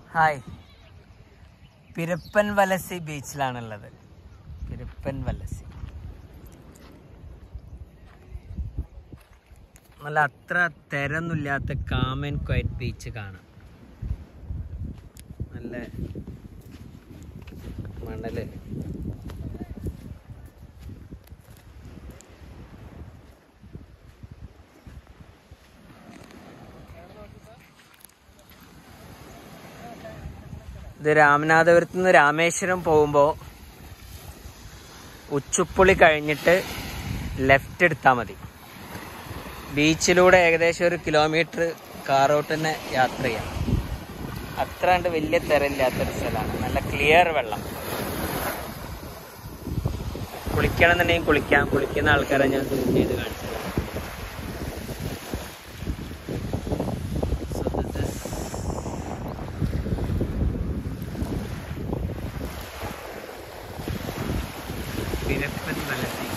Hi, പിരപ്പൻ വലസി ബീച്ചിലാണുള്ളത്. പിരപ്പൻ വലസി നല്ല അത്ര തിരയൊന്നുമില്ലാത്ത കാം ആൻഡ് ക്വയറ്റ് ബീച്ച് കാണാം. നല്ല മണല്. ഇത് രാമനാഥപുരത്ത് നിന്ന് രാമേശ്വരം പോകുമ്പോൾ ഉച്ചുപ്പുളി കഴിഞ്ഞിട്ട് ലെഫ്റ്റ് എടുത്താൽ മതി. ബീച്ചിലൂടെ ഏകദേശം 1 കിലോമീറ്റർ കാറോട്ട് തന്നെ യാത്ര ചെയ്യാം. അത്ര കണ്ട് വലിയ തിരയില്ലാത്തൊരു സ്ഥലമാണ്. നല്ല ക്ലിയർ വെള്ളം. കുളിക്കണം എന്നുണ്ടെങ്കിൽ കുളിക്കാം. കുളിക്കുന്ന ആൾക്കാരെ ഞാൻ സൂം ചെയ്ത് കാണിച്ചു. പിരപ്പൻ വലസി.